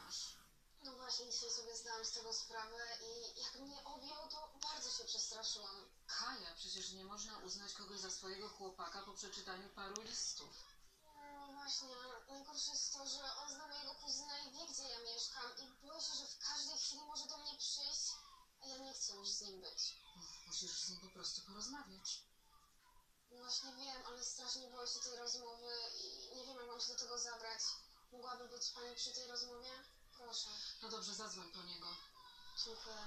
masz? No właśnie, dzisiaj sobie zdałam z tego sprawę i jak mnie objął, to bardzo się przestraszyłam. Kaja, przecież nie można uznać kogoś za swojego chłopaka po przeczytaniu paru listów. No właśnie, najgorsze jest to, że on zna mojego kuzyna i wie, gdzie ja mieszkam i boję się, że w każdej chwili może do mnie przyjść, a ja nie chcę już z nim być. Musisz z nim po prostu porozmawiać. No właśnie wiem, ale strasznie boję się tej rozmowy i nie wiem, jak mam się do tego zabrać. Mogłaby być pani przy tej rozmowie? Proszę. No dobrze, zadzwoń po niego. Dziękuję.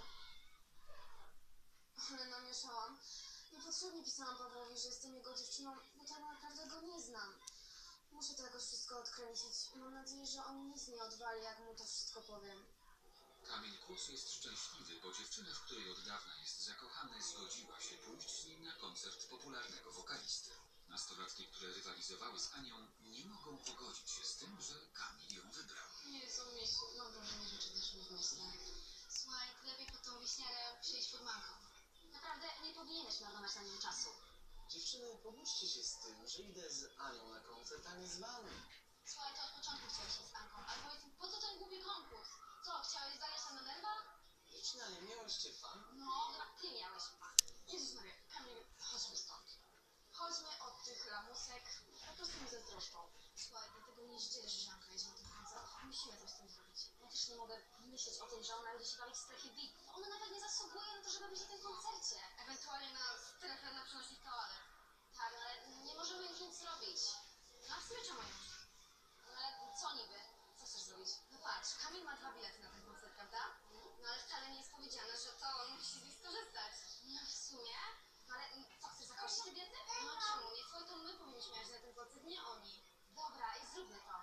Ale namieszałam. Niepotrzebnie pisałam Pawłowi, że jestem jego dziewczyną, bo tak naprawdę go nie znam. Muszę to jakoś wszystko odkręcić. Mam nadzieję, że on nic nie odwali, jak mu to wszystko powiem. Kamil Kuc jest szczęśliwy, bo dziewczyna, w której od dawna jest zakochany, zgodziła się pójść z nim na koncert popularnego wokalisty. Nastolatki, które rywalizowały z Anią, nie mogą pogodzić się z tym, że Kamil ją wybrał. Jezu, misiu, mam wrażenie, że czytasz mi w myślach. Słuchaj, ty lepiej pod tą wiśniarę przyjść pod manką. Naprawdę nie powinieneś marnować na nią czasu. Dziewczyny, pobudźcie się z tym, że idę z Anią na koncert, a nie z wami. Słuchaj, to od początku chciałeś się z Anką, ale powiedz mi, po co ten głupi konkurs? Co, chciałeś zagrać tam na nerwach? Dziewczyna, nie miałyście fan? No, chyba ty miałeś pan. Jezus Maria, Kamil, chodźmy stąd. Chodźmy od tych lamusek, po prostu mi zazdroszczą. Słuchaj, dlatego nie zdzierż, że Anka jedzie na ten koncert. Musimy coś z tym zrobić. Ja też nie mogę myśleć o tym, że ona będzie się bawić w strefie VIP. Ona nawet nie zasługuje na to, żeby być na tym koncercie. Ewentualnie na strefę na przenośnych toalet. Tak, ale nie możemy już nic zrobić. No a w sumie czemu już? No ale co niby? Co chcesz zrobić? No patrz, Kamil ma 2 bilety na ten koncert, prawda? No ale wcale nie jest powiedziane, że to on musi z nich skorzystać. No w sumie? No ale co, chcesz zakończyć te bilety? No czemu? Nie twoje, to my powinniśmy jechać na ten koncert, nie oni. Dobra, i zróbmy to.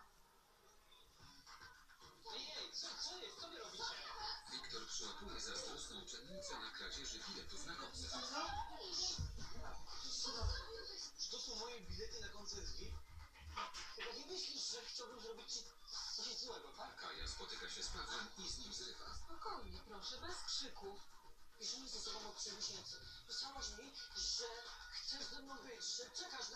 Ej, co jest? Co wy robicie? Wiktor przyłapuje zazdrosną uczennicę na kradzieży biletów na koncert. Czy to są moje bilety na koncert VIP? Chyba nie myślisz, że chciałbym zrobić ci coś złego, A tak? Kaja spotyka się z Pawłem i z nim zrywa. Spokojnie, proszę, bez krzyków. Piszemy ze sobą od 3 miesięcy. Pisałaś mi, że chcesz ze mną być, że czekasz